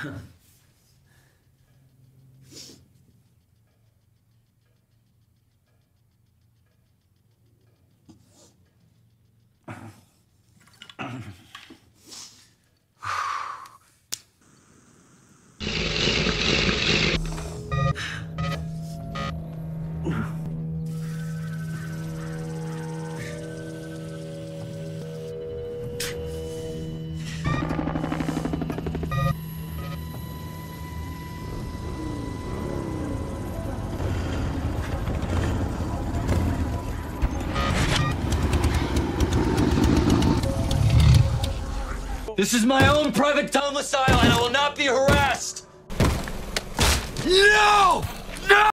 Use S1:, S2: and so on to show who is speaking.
S1: This is my own private domicile, and I will not be harassed!
S2: No!